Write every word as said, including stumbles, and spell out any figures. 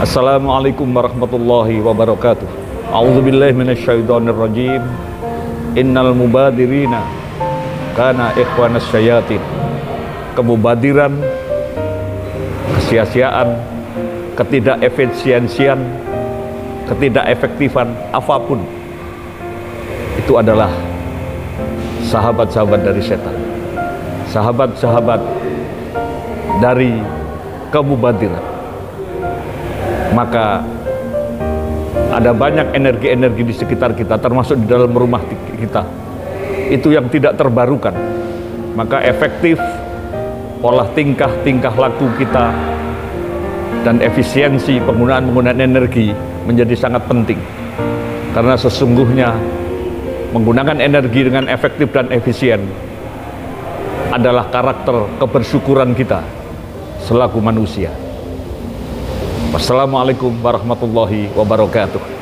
Assalamualaikum warahmatullahi wabarakatuh. A'udzubillahi minasyaitonir rajim. Innal mubadirina kana ikhwanas syayatin. Kemubadiran, kesia-siaan, ketidakefisiensian, ketidakefektifan apapun itu adalah sahabat-sahabat dari setan, sahabat-sahabat dari kemubadiran. Maka ada banyak energi-energi di sekitar kita, termasuk di dalam rumah kita, itu yang tidak terbarukan. Maka efektif olah tingkah-tingkah laku kita dan efisiensi penggunaan-penggunaan energi menjadi sangat penting. Karena sesungguhnya menggunakan energi dengan efektif dan efisien adalah karakter kebersyukuran kita selaku manusia. Wassalamualaikum warahmatullahi wabarakatuh.